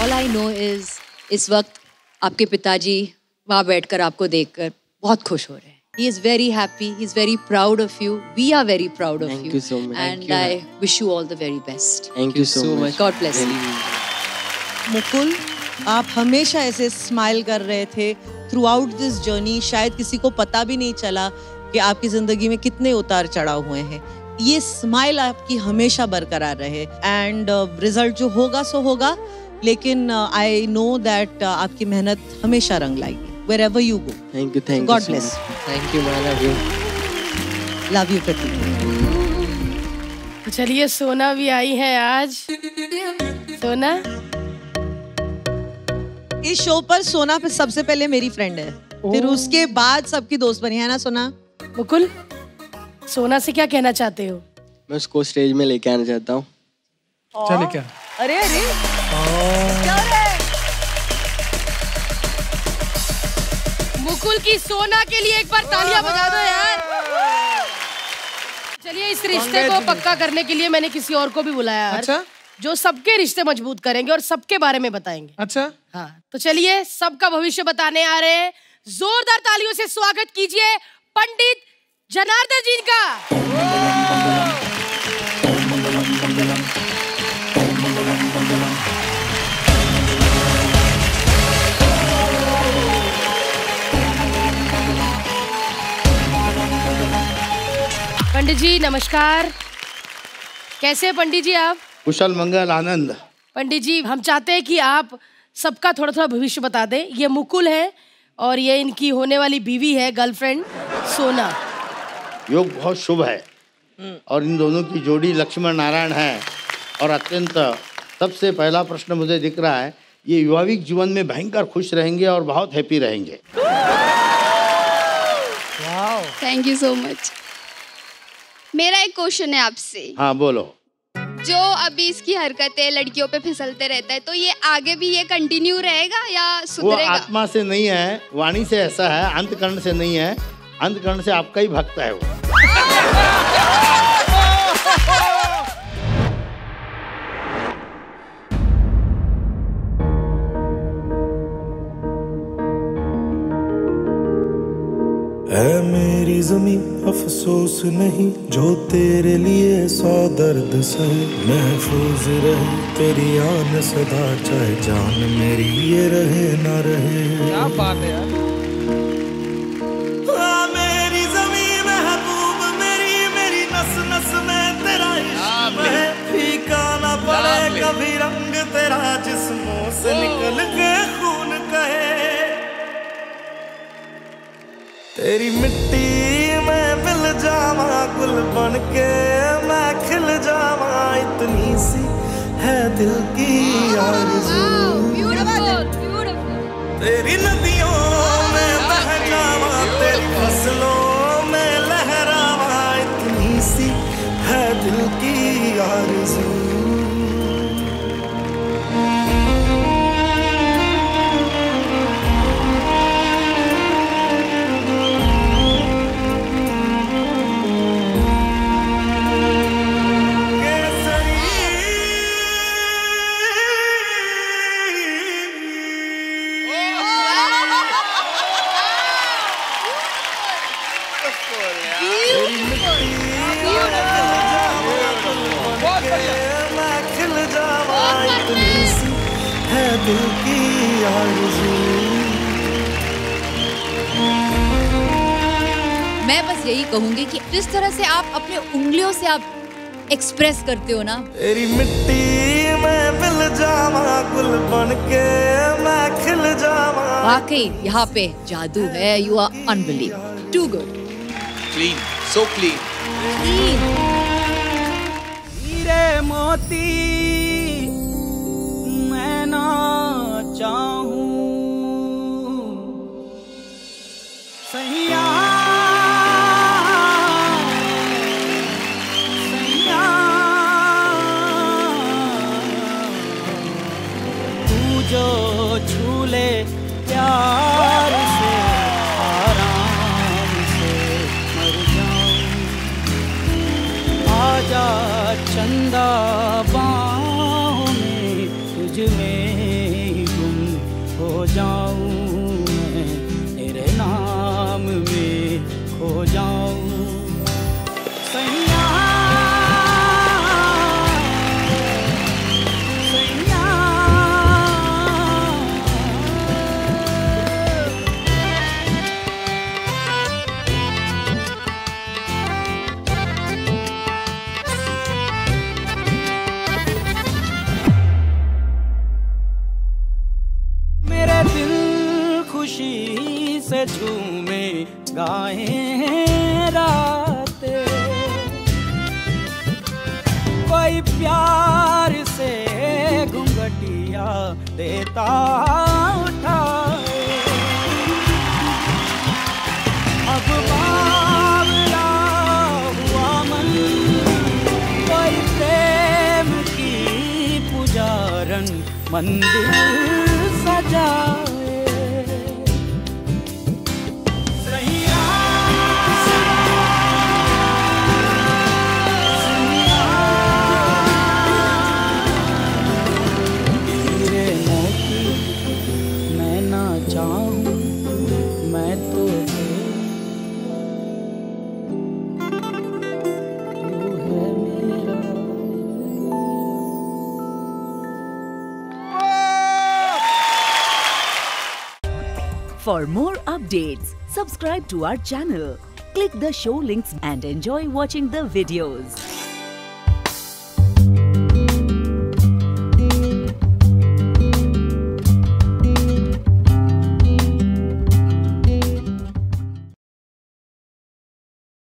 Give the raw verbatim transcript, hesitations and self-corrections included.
All I know is इस वक्त आपके पिताजी वहाँ बैठकर आपको देखकर बहुत खुश हो रहे हैं. He is very happy. He is very proud of you. We are very proud of Thank you. you so much. And I wish you all the very best. Thank you so much. God bless you. Mukul, आप हमेशा ऐसे smile कर रहे थे through out this journey. शायद किसी को पता भी नहीं चला कि आपकी जिंदगी में कितने उतार चढ़ाव हुए हैं. ये स्माइल आपकी हमेशा बरकरार रहे. एंड रिजल्ट जो होगा सो होगा, लेकिन आई नो दैट आपकी मेहनत हमेशा रंग लाएगी wherever you go. Thank you, thank God you. bless. So much. Thank you, I love you. Love you, Pratik. तो चलिए सोना भी आई है आज. सोना, इस शो पर सोना पे सबसे पहले मेरी फ्रेंड है, फिर उसके बाद सबकी दोस्त बनी है ना सोना. मुकुल, सोना से क्या कहना चाहते हो? मैं उसको स्टेज में लेके आना चाहता हूँ. चले क्या? अरे अरे क्या हो रहा है? मुकुल की सोना के लिए एक बार तालियां बजा दो यार. चलिए इस रिश्ते को पक्का करने के लिए मैंने किसी और को भी बुलाया. अच्छा? जो सबके रिश्ते मजबूत करेंगे और सबके बारे में बताएंगे. अच्छा? हाँ, तो चलिए सबका भविष्य बताने आ रहे हैं. जोरदार तालियों से स्वागत कीजिए पंडित जनार्दन जी का. पंडित जी नमस्कार. कैसे हैं पंडित जी आप? कुशल मंगल आनंद. पंडित जी हम चाहते हैं कि आप सबका थोड़ा थोड़ा भविष्य बता दें. ये मुकुल है और ये इनकी होने वाली बीवी है, गर्लफ्रेंड सोना. योग बहुत शुभ है और इन दोनों की जोड़ी लक्ष्मण नारायण है. और अत्यंत सबसे पहला प्रश्न मुझे दिख रहा है, ये वैवाहिक जीवन में भयंकर खुश रहेंगे और बहुत हैप्पी रहेंगे. Thank you so much. मेरा एक क्वेश्चन है आपसे. हाँ बोलो. जो अभी इसकी हरकतें लड़कियों पे फिसलते रहता है, तो ये आगे भी ये कंटिन्यू रहेगा या वो सुधरेगा? आत्मा से नहीं है, वाणी से ऐसा है, अंतकरण से नहीं है. अंतकरण से आपका ही भक्त है वो. है मेरी ज़मीं अफसोस नहीं, जो तेरे लिए सौ दर्द सहे. महफूज रहे तेरी आन सदा, चाहे जान मेरी ये रहे ना रहे. क्या बात है यार. मेरी ज़मीं महबूब मेरी, मेरी नस नस में तेरा इश्क है. फीका ना पड़े कभी रंग तेरा, जिस्मों से निकल के खून कहे. तेरी मिट्टी में मिल जावा, गुल बन के मैं खिल जावा. इतनी सी है दिल की आरज़ू. तेरी नदियों में बह जावा, तेरी फसलों में लहरावा. इतनी सी है दिल की आरज़ू. दिल की आरज़ू. मैं बस यही कहूंगी कि जिस तरह से आप अपने उंगलियों से आप एक्सप्रेस करते हो ना. तेरी मिट्टी में मिल जावा, गुल बन के मैं खिल जावा. वाकई यहाँ पे जादू है. You are unbelievable. Too good. Clean, so clean. Clean. हीरे मोती मैं ना चाहूं, सैया सैया तू जो छू ले प्यार से, आराम से मर जाऊं. आजा चंदा बाहों में तुझ में खो जाऊं मैं, तेरे नाम में खो जाऊं सैया सैया। मेरे दिल खुशी से झूमे गाए रातें, कोई प्यार से घुंघटिया देता उठाए। अब बावला हुआ मन, कोई प्रेम की पुजारन मंदिर सजाए। For more updates, subscribe to our channel, click the show links and enjoy watching the videos.